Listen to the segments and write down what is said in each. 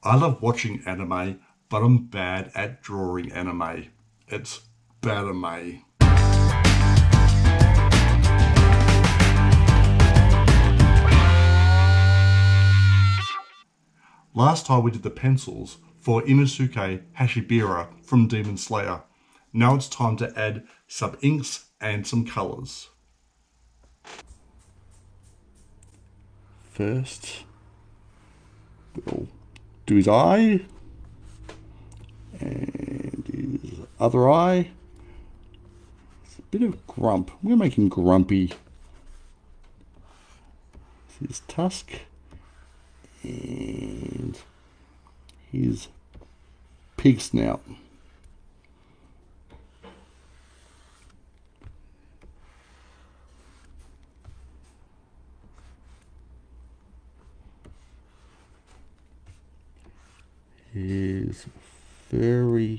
I love watching anime, but I'm bad at drawing anime. It's bad-a-me. Last time we did the pencils for Inosuke Hashibira from Demon Slayer. Now it's time to add some inks and some colours. First, we'll do his eye and his other eye. It's a bit of grump. We're going to make him grumpy. His tusk and his pig snout. His furry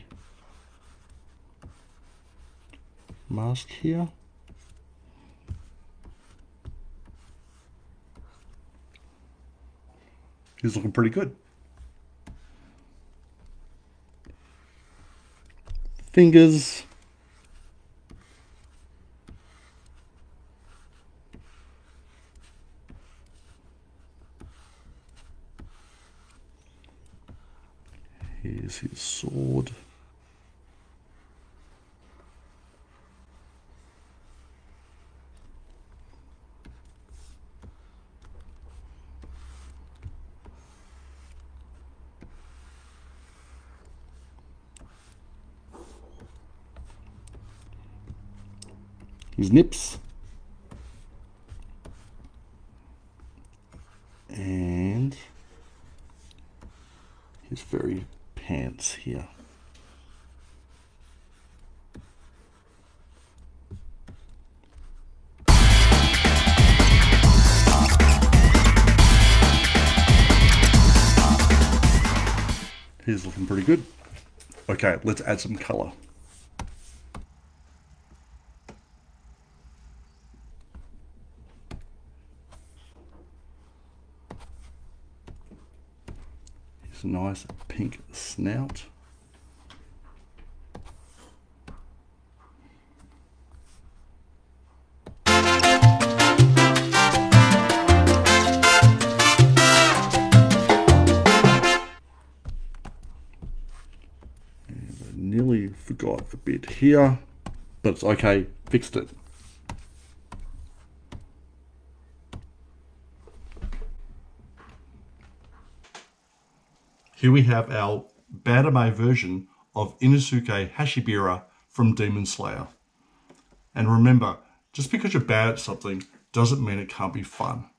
mask here. He's looking pretty good. Fingers. Here's his sword. His nips. And his furry pants here. He's looking pretty good. Okay, let's add some color. His nice pink snout. Nearly forgot a bit here, but it's okay, fixed it. Here we have our bad-a-me version of Inosuke Hashibira from Demon Slayer. And remember, just because you're bad at something doesn't mean it can't be fun.